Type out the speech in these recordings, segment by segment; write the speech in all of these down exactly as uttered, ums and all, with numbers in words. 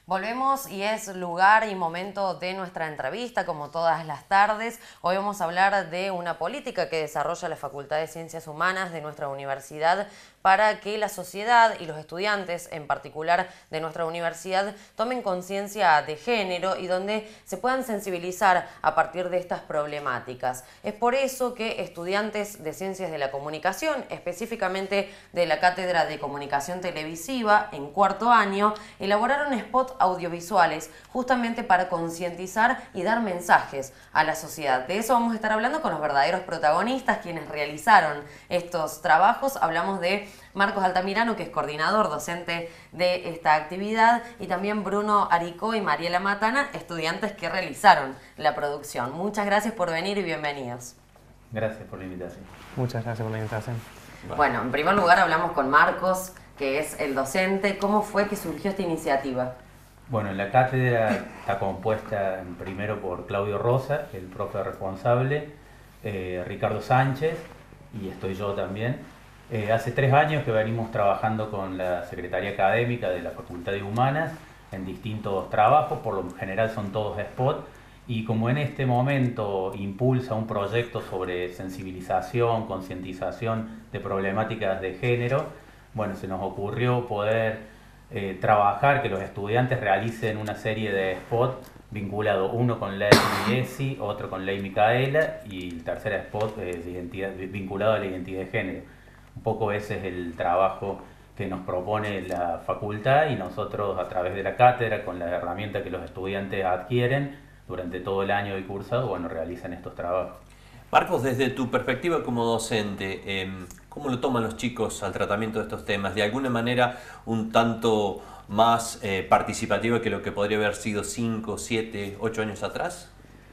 Volvemos y es lugar y momento de nuestra entrevista, como todas las tardes. Hoy vamos a hablar de una política que desarrolla la Facultad de Ciencias Humanas de nuestra universidad para que la sociedad y los estudiantes, en particular de nuestra universidad, tomen conciencia de género y donde se puedan sensibilizar a partir de estas problemáticas. Es por eso que estudiantes de Ciencias de la Comunicación, específicamente de la Cátedra de Comunicación Televisiva, en cuarto año, elaboraron spots audiovisuales justamente para concientizar y dar mensajes a la sociedad. De eso vamos a estar hablando con los verdaderos protagonistas, quienes realizaron estos trabajos. Hablamos de Marcos Altamirano, que es coordinador docente de esta actividad, y también Bruno Aricó y Mariela Matana, estudiantes que realizaron la producción. Muchas gracias por venir y bienvenidos. Gracias por la invitación. Muchas gracias por la invitación. Bueno, en primer lugar hablamos con Marcos, que es el docente. ¿Cómo fue que surgió esta iniciativa? Bueno, la cátedra está compuesta primero por Claudio Rosa, el profe responsable, eh, Ricardo Sánchez, y estoy yo también. Eh, hace tres años que venimos trabajando con la Secretaría Académica de la Facultad de Humanas en distintos trabajos, por lo general son todos spot, y como en este momento impulsa un proyecto sobre sensibilización, concientización de problemáticas de género, bueno, se nos ocurrió poder eh, trabajar, que los estudiantes realicen una serie de spot vinculado, uno con Ley ESI, otro con Ley Micaela, y el tercer spot eh, de identidad, vinculado a la identidad de género. Un poco ese es el trabajo que nos propone la facultad y nosotros a través de la cátedra, con la herramienta que los estudiantes adquieren durante todo el año de cursado, bueno, realizan estos trabajos. Marcos, desde tu perspectiva como docente, eh, ¿cómo lo toman los chicos al tratamiento de estos temas? ¿De alguna manera un tanto más eh, participativa que lo que podría haber sido cinco, siete, ocho años atrás?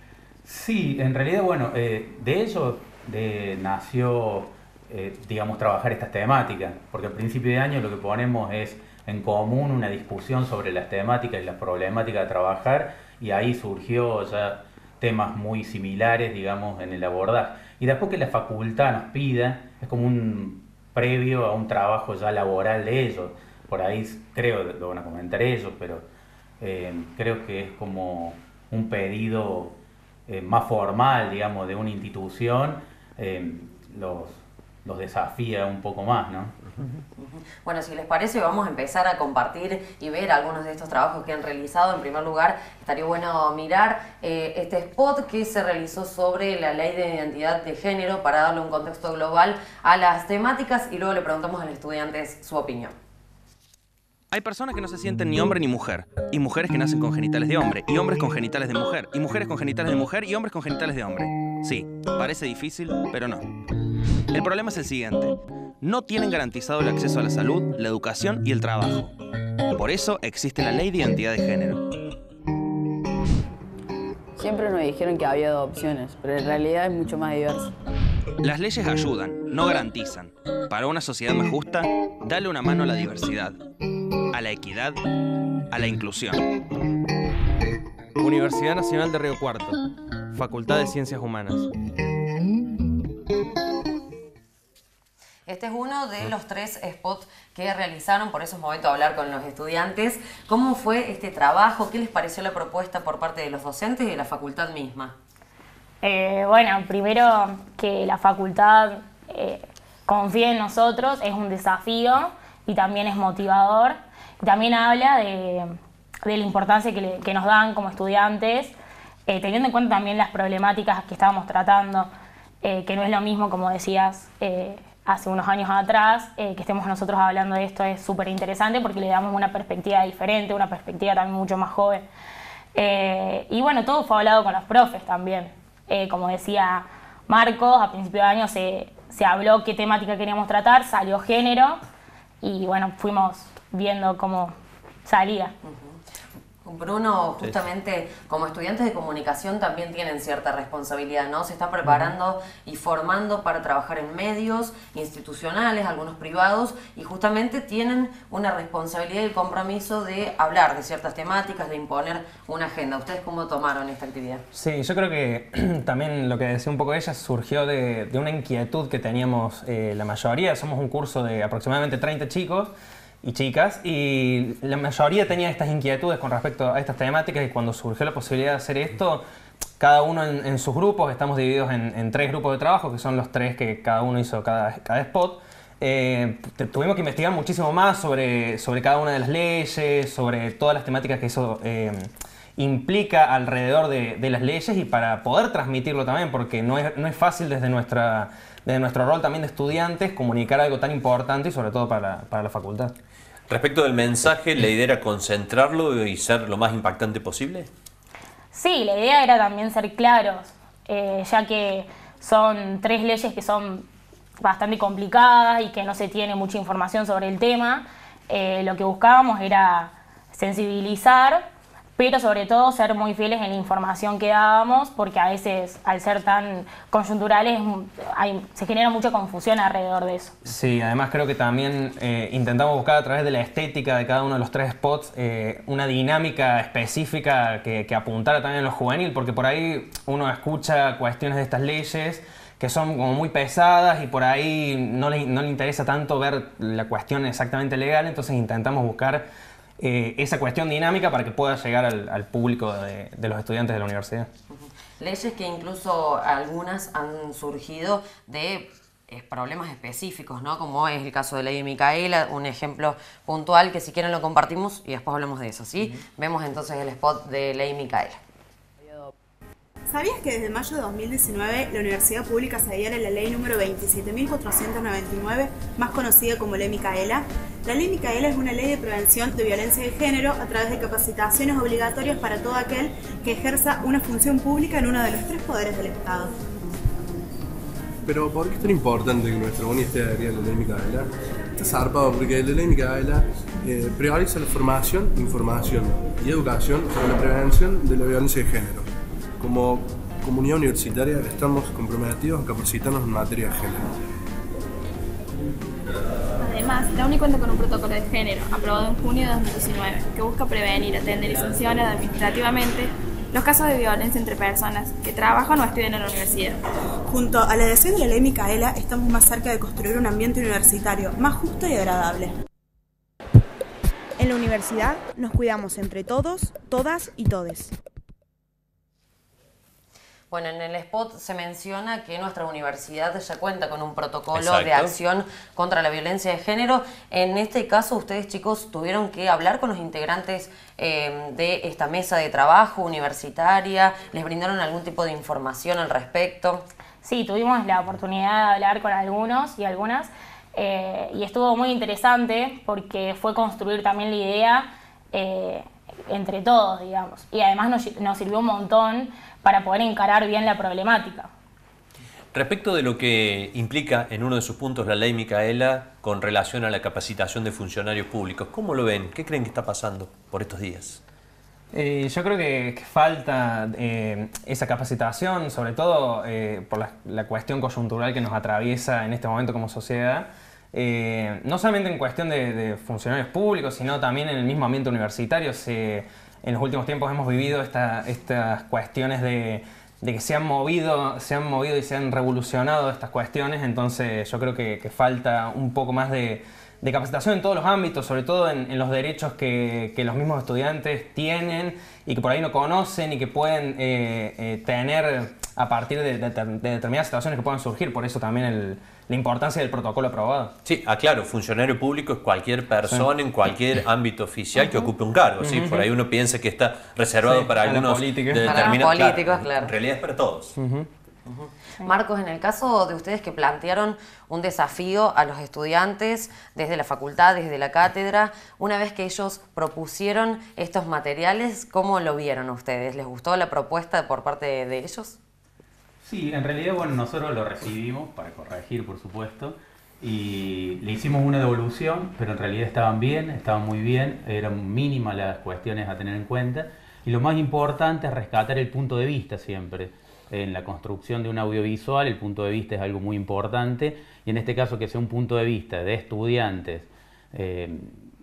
Sí, en realidad, bueno, eh, de ello de, nació, eh, digamos, trabajar estas temáticas, porque al principio de año lo que ponemos es en común una discusión sobre las temáticas y las problemáticas de trabajar, y ahí surgió ya temas muy similares, digamos, en el abordaje. Y después que la facultad nos pida, es como un previo a un trabajo ya laboral de ellos. Por ahí creo, lo van a comentar ellos, pero eh, creo que es como un pedido eh, más formal, digamos, de una institución, eh, los, los desafía un poco más, ¿no? Bueno, si les parece, vamos a empezar a compartir y ver algunos de estos trabajos que han realizado. En primer lugar, estaría bueno mirar eh, este spot que se realizó sobre la Ley de Identidad de Género para darle un contexto global a las temáticas y luego le preguntamos a los estudiantes su opinión. Hay personas que no se sienten ni hombre ni mujer, y mujeres que nacen con genitales de hombre, y hombres con genitales de mujer, y mujeres con genitales de mujer, y hombres con genitales de hombre. Sí, parece difícil, pero no. El problema es el siguiente. No tienen garantizado el acceso a la salud, la educación y el trabajo. Por eso existe la Ley de Identidad de Género. Siempre nos dijeron que había dos opciones, pero en realidad es mucho más diverso. Las leyes ayudan, no garantizan. Para una sociedad más justa, dale una mano a la diversidad, a la equidad, a la inclusión. Universidad Nacional de Río Cuarto, Facultad de Ciencias Humanas. Este es uno de los tres spots que realizaron, por eso es momento de hablar con los estudiantes. ¿Cómo fue este trabajo? ¿Qué les pareció la propuesta por parte de los docentes y de la facultad misma? Eh, bueno, primero que la facultad eh, confíe en nosotros, es un desafío y también es motivador. También habla de, de la importancia que, le, que nos dan como estudiantes, eh, teniendo en cuenta también las problemáticas que estábamos tratando, eh, que no es lo mismo, como decías, eh, hace unos años atrás, eh, que estemos nosotros hablando de esto es súper interesante porque le damos una perspectiva diferente, una perspectiva también mucho más joven. Eh, y bueno, todo fue hablado con los profes también. Eh, como decía Marcos, a principio de año se, se habló qué temática queríamos tratar, salió género y bueno, fuimos viendo cómo salía. Uh-huh. Bruno, justamente como estudiantes de comunicación también tienen cierta responsabilidad, ¿no? Se están preparando y formando para trabajar en medios institucionales, algunos privados, y justamente tienen una responsabilidad y el compromiso de hablar de ciertas temáticas, de imponer una agenda. ¿Ustedes cómo tomaron esta actividad? Sí, yo creo que también lo que decía un poco ella surgió de, de una inquietud que teníamos eh, la mayoría. Somos un curso de aproximadamente treinta chicos y chicas, y la mayoría tenía estas inquietudes con respecto a estas temáticas, y cuando surgió la posibilidad de hacer esto, cada uno en, en sus grupos, estamos divididos en, en tres grupos de trabajo, que son los tres que cada uno hizo cada, cada spot. Eh, tuvimos que investigar muchísimo más sobre, sobre cada una de las leyes, sobre todas las temáticas que eso eh, implica alrededor de, de las leyes, y para poder transmitirlo también, porque no es, no es fácil desde, nuestra, desde nuestro rol también de estudiantes comunicar algo tan importante, y sobre todo para la, para la facultad. Respecto del mensaje, ¿la idea era concentrarlo y ser lo más impactante posible? Sí, la idea era también ser claros, eh, ya que son tres leyes que son bastante complicadas y que no se tiene mucha información sobre el tema. Eh, lo que buscábamos era sensibilizar, pero sobre todo ser muy fieles en la información que dábamos, porque a veces, al ser tan coyunturales, hay, se genera mucha confusión alrededor de eso. Sí, además creo que también eh, intentamos buscar a través de la estética de cada uno de los tres spots eh, una dinámica específica que, que apuntara también a lo juvenil, porque por ahí uno escucha cuestiones de estas leyes que son como muy pesadas y por ahí no le, no le interesa tanto ver la cuestión exactamente legal, entonces intentamos buscar eh, esa cuestión dinámica para que pueda llegar al, al público de, de los estudiantes de la universidad. Leyes que incluso algunas han surgido de eh, problemas específicos, ¿no? Como es el caso de Ley Micaela, un ejemplo puntual que si quieren lo compartimos y después hablamos de eso, ¿sí? Uh-huh. Vemos entonces el spot de Ley Micaela. ¿Sabías que desde mayo de dos mil diecinueve la Universidad Pública se adhiere a la ley número veintisiete mil cuatrocientos noventa y nueve, más conocida como Ley Micaela? La Ley Micaela es una ley de prevención de violencia de género a través de capacitaciones obligatorias para todo aquel que ejerza una función pública en uno de los tres poderes del Estado. Pero ¿por qué es tan importante que nuestra uni esté adherida a la Ley Micaela? Está zarpado porque la Ley Micaela eh, prioriza la formación, información y educación sobre la prevención de la violencia de género. Como comunidad universitaria estamos comprometidos a capacitarnos en materia de género. Además, la uni cuenta con un protocolo de género aprobado en junio de dos mil diecinueve que busca prevenir, atender y sancionar administrativamente los casos de violencia entre personas que trabajan o estudian en la universidad. Junto a la adhesión de la Ley Micaela estamos más cerca de construir un ambiente universitario más justo y agradable. En la universidad nos cuidamos entre todos, todas y todes. Bueno, en el spot se menciona que nuestra universidad ya cuenta con un protocolo Exacto. de acción contra la violencia de género. En este caso, ustedes, chicos, tuvieron que hablar con los integrantes eh, de esta mesa de trabajo universitaria. ¿Les brindaron algún tipo de información al respecto? Sí, tuvimos la oportunidad de hablar con algunos y algunas eh, y estuvo muy interesante porque fue construir también la idea eh, entre todos, digamos. Y además nos, nos sirvió un montón para poder encarar bien la problemática. Respecto de lo que implica en uno de sus puntos la Ley Micaela con relación a la capacitación de funcionarios públicos, ¿cómo lo ven? ¿Qué creen que está pasando por estos días? Eh, yo creo que, que falta eh, esa capacitación, sobre todo eh, por la, la cuestión coyuntural que nos atraviesa en este momento como sociedad. Eh, no solamente en cuestión de, de funcionarios públicos, sino también en el mismo ambiente universitario. Se, en los últimos tiempos hemos vivido esta, estas cuestiones de, de que se han, movido, se han movido y se han revolucionado estas cuestiones, entonces yo creo que, que falta un poco más de, de capacitación en todos los ámbitos, sobre todo en, en los derechos que, que los mismos estudiantes tienen y que por ahí no conocen y que pueden eh, eh, tener a partir de, de, de determinadas situaciones que puedan surgir, por eso también el, la importancia del protocolo aprobado. Sí, aclaro, funcionario público es cualquier persona sí. en cualquier ámbito oficial uh-huh. que ocupe un cargo, uh-huh. ¿sí? Por ahí uno piensa que está reservado sí, para algunos de determinados políticos, claro. En realidad es para todos. Uh-huh. Uh-huh. Sí. Marcos, en el caso de ustedes que plantearon un desafío a los estudiantes desde la facultad, desde la cátedra, una vez que ellos propusieron estos materiales, ¿cómo lo vieron ustedes? ¿Les gustó la propuesta por parte de, de ellos? Sí, en realidad, bueno, nosotros lo recibimos para corregir, por supuesto, y le hicimos una devolución, pero en realidad estaban bien, estaban muy bien, eran mínimas las cuestiones a tener en cuenta, y lo más importante es rescatar el punto de vista siempre. En la construcción de un audiovisual el punto de vista es algo muy importante, y en este caso que sea un punto de vista de estudiantes eh,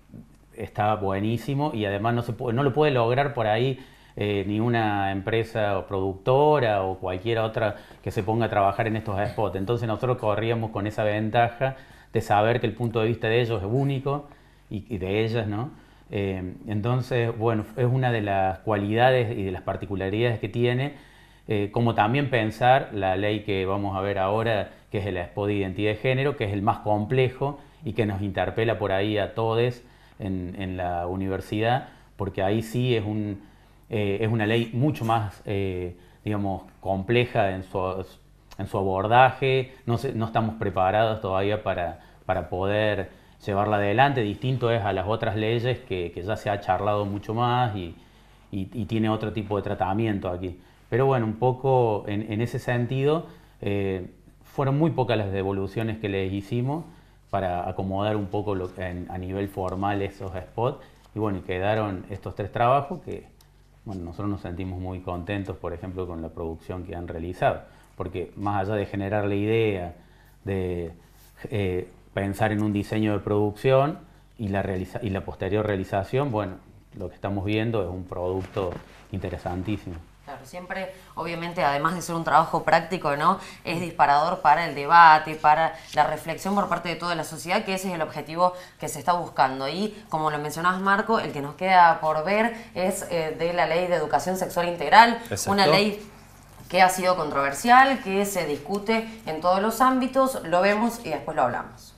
está buenísimo, y además no, se puede, no lo puede lograr por ahí Eh, ni una empresa o productora o cualquier otra que se ponga a trabajar en estos spots. Entonces nosotros corríamos con esa ventaja de saber que el punto de vista de ellos es único y, y de ellas, ¿no? Eh, entonces, bueno, es una de las cualidades y de las particularidades que tiene, eh, como también pensar la ley que vamos a ver ahora, que es el spot de identidad de género, que es el más complejo y que nos interpela por ahí a todos en, en la universidad, porque ahí sí es, un, eh, es una ley mucho más, eh, digamos, compleja en su, en su abordaje. No, se, no estamos preparados todavía para, para poder llevarla adelante. Distinto es a las otras leyes que, que ya se ha charlado mucho más y, y, y tiene otro tipo de tratamiento aquí. Pero bueno, un poco en, en ese sentido, eh, fueron muy pocas las devoluciones que les hicimos para acomodar un poco lo, en, a nivel formal esos spots. Y bueno, y quedaron estos tres trabajos que, bueno, nosotros nos sentimos muy contentos, por ejemplo, con la producción que han realizado. Porque más allá de generar la idea, de eh, pensar en un diseño de producción y la, realiza y la posterior realización, bueno, lo que estamos viendo es un producto interesantísimo. Claro, siempre, obviamente, además de ser un trabajo práctico, ¿no?, es disparador para el debate, para la reflexión por parte de toda la sociedad, que ese es el objetivo que se está buscando. Y, como lo mencionabas, Marco, el que nos queda por ver es eh, de la Ley de Educación Sexual Integral. Exacto. Una ley que ha sido controversial, que se discute en todos los ámbitos. Lo vemos y después lo hablamos.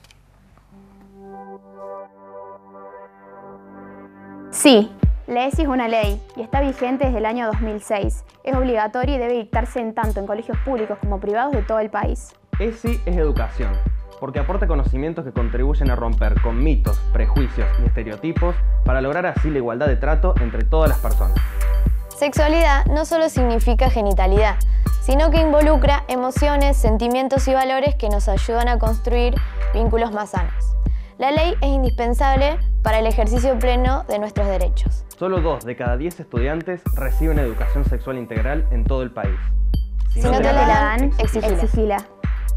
Sí. La E S I es una ley y está vigente desde el año dos mil seis. Es obligatoria y debe dictarse en tanto en colegios públicos como privados de todo el país. E S I es educación, porque aporta conocimientos que contribuyen a romper con mitos, prejuicios y estereotipos para lograr así la igualdad de trato entre todas las personas. Sexualidad no solo significa genitalidad, sino que involucra emociones, sentimientos y valores que nos ayudan a construir vínculos más sanos. La ley es indispensable para el ejercicio pleno de nuestros derechos. Solo dos de cada diez estudiantes reciben educación sexual integral en todo el país. Si, si no, no te la dan, exigila. exigila.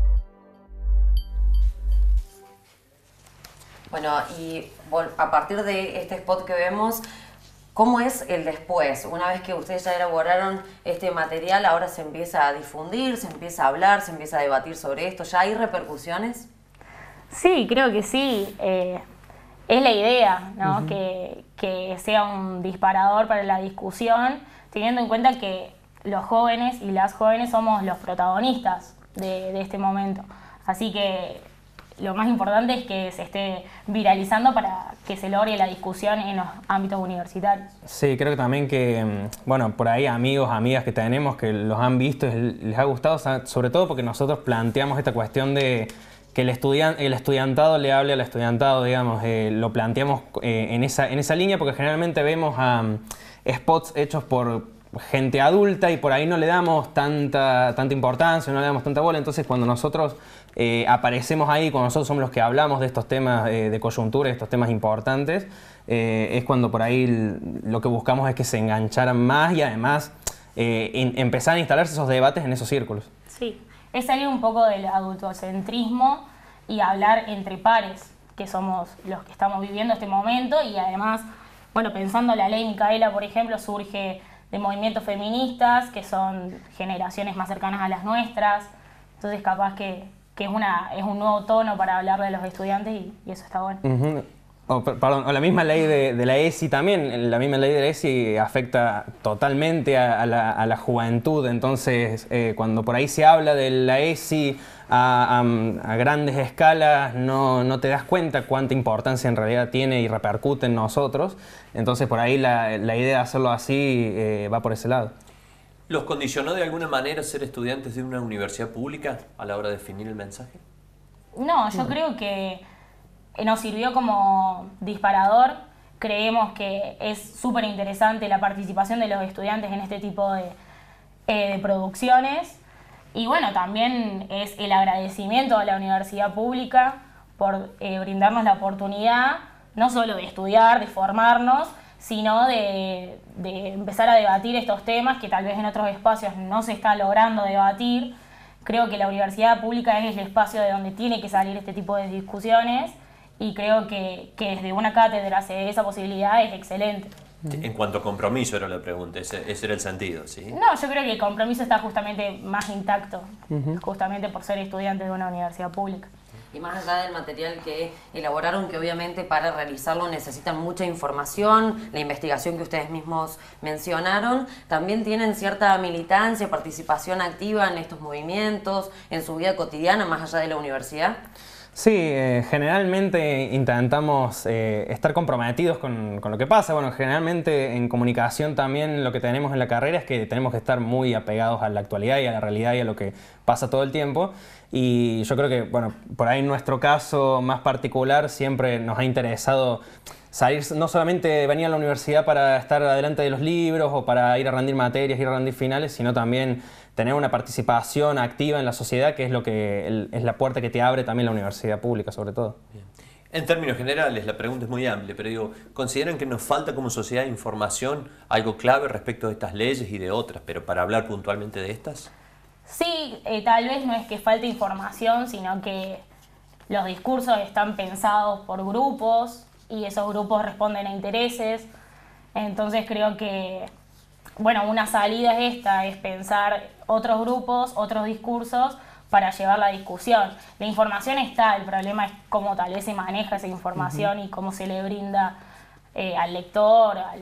Bueno, y a partir de este spot que vemos, ¿cómo es el después? Una vez que ustedes ya elaboraron este material, ahora se empieza a difundir, se empieza a hablar, se empieza a debatir sobre esto. ¿Ya hay repercusiones? Sí, creo que sí. Eh, es la idea, ¿no? Uh-huh. que, que sea un disparador para la discusión, teniendo en cuenta que los jóvenes y las jóvenes somos los protagonistas de, de este momento. Así que lo más importante es que se esté viralizando para que se logre la discusión en los ámbitos universitarios. Sí, creo que también que, bueno, por ahí amigos, amigas que tenemos que los han visto, les ha gustado, sobre todo porque nosotros planteamos esta cuestión de que el, estudian, el estudiantado le hable al estudiantado, digamos, eh, lo planteamos eh, en, esa, en esa línea porque generalmente vemos um, spots hechos por gente adulta y por ahí no le damos tanta, tanta importancia, no le damos tanta bola. Entonces cuando nosotros eh, aparecemos ahí, cuando nosotros somos los que hablamos de estos temas eh, de coyuntura, de estos temas importantes, eh, es cuando por ahí lo que buscamos es que se engancharan más y además eh, in, empezar a instalarse esos debates en esos círculos. Sí. Es salir un poco del adultocentrismo y hablar entre pares, que somos los que estamos viviendo este momento, y además, bueno, pensando la ley Micaela, por ejemplo, surge de movimientos feministas, que son generaciones más cercanas a las nuestras, entonces capaz que, que es, una, es un nuevo tono para hablar de los estudiantes y, y eso está bueno. Uh-huh. Oh, perdón, o la misma ley de, de la E S I también, la misma ley de la E S I afecta totalmente a, a, la, a la juventud, entonces eh, cuando por ahí se habla de la E S I a, a, a grandes escalas no, no te das cuenta cuánta importancia en realidad tiene y repercute en nosotros, entonces por ahí la, la idea de hacerlo así eh, va por ese lado. ¿Los condicionó de alguna manera ser estudiantes de una universidad pública a la hora de definir el mensaje? No, yo no. creo que nos sirvió como disparador. Creemos que es súper interesante la participación de los estudiantes en este tipo de, eh, de producciones. Y bueno, también es el agradecimiento a la universidad pública por eh, brindarnos la oportunidad no solo de estudiar, de formarnos, sino de, de empezar a debatir estos temas que tal vez en otros espacios no se está logrando debatir. Creo que la universidad pública es el espacio de donde tiene que salir este tipo de discusiones. Y creo que, que desde una cátedra se dé esa posibilidad es excelente. En cuanto a compromiso era la pregunta, ese, ese era el sentido, ¿sí? No, yo creo que el compromiso está justamente más intacto, uh-huh. justamente por ser estudiante de una universidad pública. Y más allá del material que elaboraron, que obviamente para realizarlo necesitan mucha información, la investigación que ustedes mismos mencionaron, también tienen cierta militancia, participación activa en estos movimientos, en su vida cotidiana, más allá de la universidad. Sí, eh, generalmente intentamos eh, estar comprometidos con, con lo que pasa. Bueno, generalmente en comunicación también lo que tenemos en la carrera es que tenemos que estar muy apegados a la actualidad y a la realidad y a lo que pasa todo el tiempo. Y yo creo que, bueno, por ahí en nuestro caso más particular siempre nos ha interesado salir, no solamente venir a la universidad para estar adelante de los libros o para ir a rendir materias, ir a rendir finales, sino también tener una participación activa en la sociedad, que es lo que el, es la puerta que te abre también la universidad pública, sobre todo. Bien. En términos generales, la pregunta es muy amplia, pero digo, ¿consideran que nos falta como sociedad información, algo clave respecto de estas leyes y de otras, pero para hablar puntualmente de estas? Sí, eh, tal vez no es que falte información, sino que los discursos están pensados por grupos y esos grupos responden a intereses. Entonces creo que, bueno, una salida es esta, es pensar otros grupos, otros discursos para llevar la discusión. La información está, el problema es cómo tal vez se maneja esa información uh-huh. y cómo se le brinda eh, al lector, al,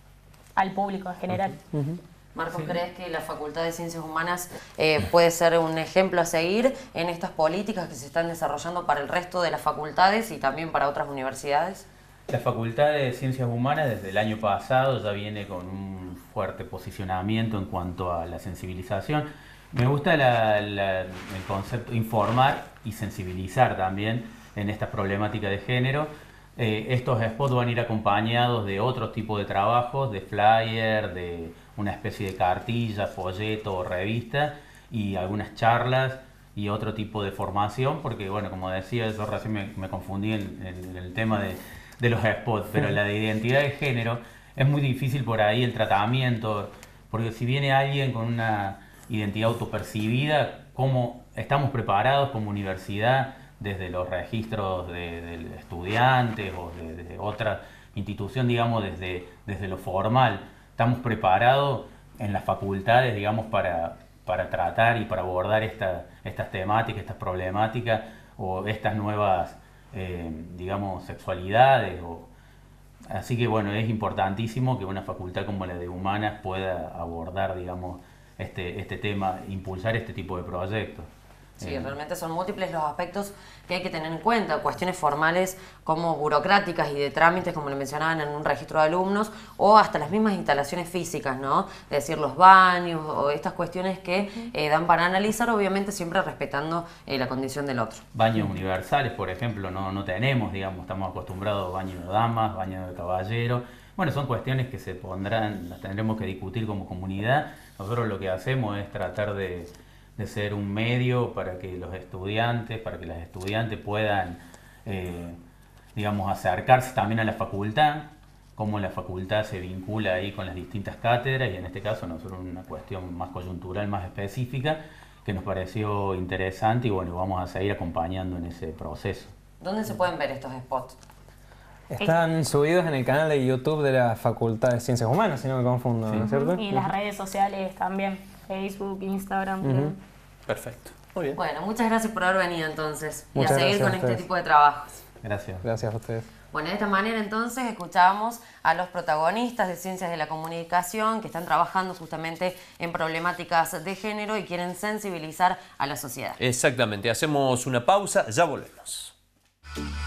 al público en general. Uh-huh. Marcos, sí. ¿Crees que la Facultad de Ciencias Humanas eh, puede ser un ejemplo a seguir en estas políticas que se están desarrollando para el resto de las facultades y también para otras universidades? La Facultad de Ciencias Humanas desde el año pasado ya viene con un fuerte posicionamiento en cuanto a la sensibilización. Me gusta la, la, el concepto informar y sensibilizar también en esta problemática de género. Eh, estos spots van a ir acompañados de otro tipo de trabajos, de flyer, de una especie de cartilla, folleto o revista y algunas charlas y otro tipo de formación, porque bueno, como decía, yo recién me, me confundí en, en el tema de, de los spots, pero la de identidad de género es muy difícil por ahí el tratamiento, porque si viene alguien con una identidad autopercibida, ¿cómo estamos preparados como universidad desde los registros de, de estudiantes o de, de otra institución, digamos, desde, desde lo formal? ¿Estamos preparados en las facultades, digamos, para, para tratar y para abordar esta, estas temáticas, estas problemáticas o estas nuevas, eh, digamos, sexualidades? O, así que, bueno, es importantísimo que una facultad como la de Humanas pueda abordar, digamos, este, este tema, impulsar este tipo de proyectos. Sí, eh. realmente son múltiples los aspectos que hay que tener en cuenta, cuestiones formales como burocráticas y de trámites, como le mencionaban en un registro de alumnos, o hasta las mismas instalaciones físicas, ¿no? Es decir, los baños o estas cuestiones que eh, dan para analizar, obviamente siempre respetando eh, la condición del otro. Baños universales, por ejemplo, no, no tenemos, digamos, estamos acostumbrados a baños de damas, baños de caballero. Bueno, son cuestiones que se pondrán, las tendremos que discutir como comunidad. Nosotros lo que hacemos es tratar de de ser un medio para que los estudiantes, para que las estudiantes puedan, eh, digamos, acercarse también a la facultad, cómo la facultad se vincula ahí con las distintas cátedras, y en este caso nosotros una cuestión más coyuntural, más específica, que nos pareció interesante y bueno, vamos a seguir acompañando en ese proceso. ¿Dónde se pueden ver estos spots? Están subidos en el canal de YouTube de la Facultad de Ciencias Humanas, si no me confundo, sí. ¿no es cierto? Y en las redes sociales también, Facebook, Instagram. Uh-huh. Perfecto, muy bien. Bueno, muchas gracias por haber venido entonces muchas y a seguir con este tipo de trabajos. Gracias. Gracias a ustedes. Bueno, de esta manera entonces escuchábamos a los protagonistas de Ciencias de la Comunicación que están trabajando justamente en problemáticas de género y quieren sensibilizar a la sociedad. Exactamente, hacemos una pausa, ya volvemos.